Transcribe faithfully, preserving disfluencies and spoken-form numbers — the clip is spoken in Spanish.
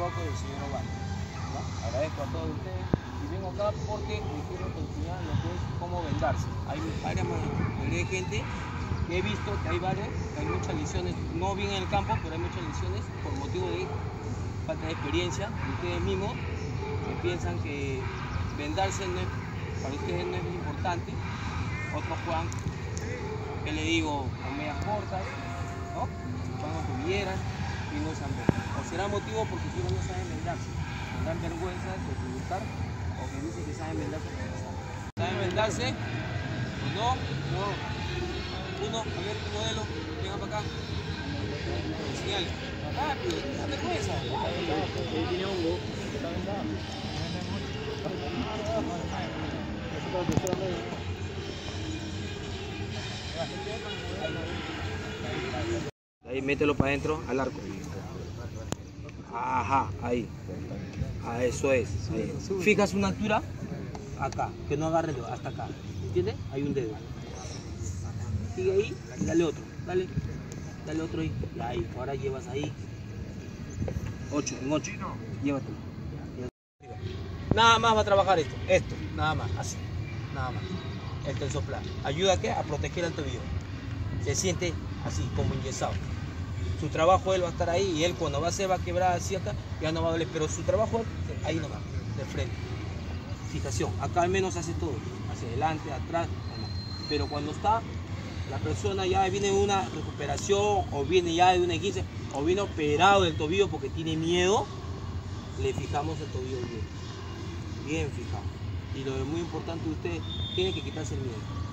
poco del señor Obando. ¿No? Agradezco a todos ustedes y vengo acá porque les quiero enseñar lo que es cómo vendarse. Hay varias mayoría de gente que he visto que hay varias, que hay muchas lesiones, no bien en el campo, pero hay muchas lesiones por motivo de falta de experiencia de ustedes mismos, que piensan que vendarse no es, para ustedes no es importante. Otros juegan, que le digo, con medias cortas, ¿no? Juegan con tubilleras y no usan vendas. O será motivo porque si no saben vendarse, nos dan vergüenza de preguntar o que dicen que saben vendarse porque no saben. ¿Saben vendarse? ¿O no? No. Uno, a ver tu modelo, venga para acá. Señale. Rápido, no te vergüenza. Ahí tiene hongo, está vendado. Ahí mételo para adentro al arco. Ajá, ahí. Ah, eso es. Ahí. Fijas una altura acá, que no agarre el dedo, hasta acá. ¿Entiendes? Hay un dedo. Sigue ahí y dale otro. Dale. Dale otro ahí. Y ahí. Ahora llevas ahí. ocho, en ocho. Llévatelo. Nada más va a trabajar esto. Esto. Nada más. Así. Nada más. El tensoplar. ¿Ayuda a qué? A proteger el tobillo. Se siente así, como enyesado. Su trabajo él va a estar ahí y él cuando va a hacer va a quebrar así acá, ya no va a doler, pero su trabajo ahí nomás, de frente. Fijación, acá al menos hace todo, hacia adelante, atrás, nomás. Pero cuando está, la persona ya viene de una recuperación o viene ya de una esguince o viene operado del tobillo porque tiene miedo, le fijamos el tobillo bien, bien fijado. Y lo muy importante, usted tiene que quitarse el miedo.